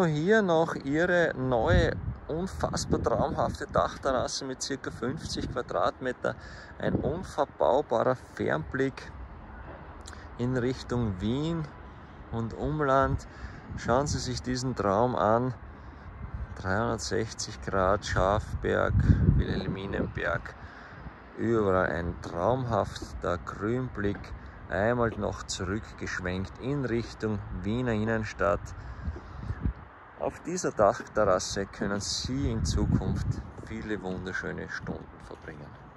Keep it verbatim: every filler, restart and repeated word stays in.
hier noch ihre neue, unfassbar traumhafte Dachterrasse mit ca. fünfzig Quadratmeter. Ein unverbaubarer Fernblick in Richtung Wien und Umland. Schauen Sie sich diesen Traum an. dreihundertsechzig Grad, Schafberg, Wilhelminenberg. Überall ein traumhafter Grünblick. Einmal noch zurückgeschwenkt in Richtung Wiener Innenstadt. Auf dieser Dachterrasse können Sie in Zukunft viele wunderschöne Stunden verbringen.